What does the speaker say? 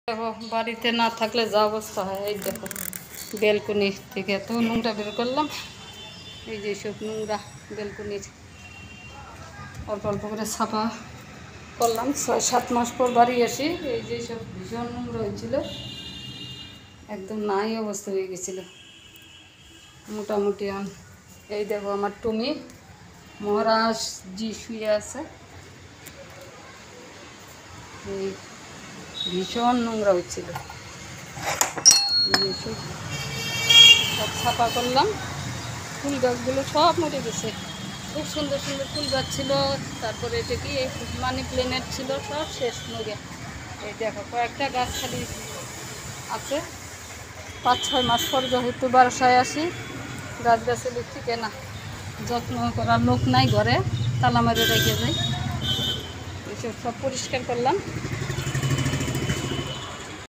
দেখো বাড়িতে না থাকলে যা অবস্থা হয়, এই দেখো বেলকনি থেকে এত নোংরা বের করলাম। এই যে সব নোংরা বেলকনির অল্প অল্প করে ছাপা করলাম। 6-7 মাস পর বাড়ি আসি। এই যে সব ভীষণ নোংরা হয়েছিল, একদম নাই অবস্থা হয়ে গেছিলো মোটামুটি। এই দেখো আমার টুমি মহারাজ জি শুয়ে আছে। এই ভীষণ নোংরা হচ্ছিল, সব ছাপা করলাম। ফুল গাছগুলো সব মরে গেছে। খুব সুন্দর সুন্দর ফুল গাছ ছিল। তারপরে এটা কি মানি প্ল্যান্ট ছিল, সব শেষ মরে। এই দেখো কয়েকটা গাছ খালি আছে। 5-6 মাস পর যেহেতু বাসায় আসি, গাছ গাছালি ঠিক না, যত্ন করার লোক নাই ঘরে, তালা মেরে রেখে যাই। এসব সব পরিষ্কার করলাম।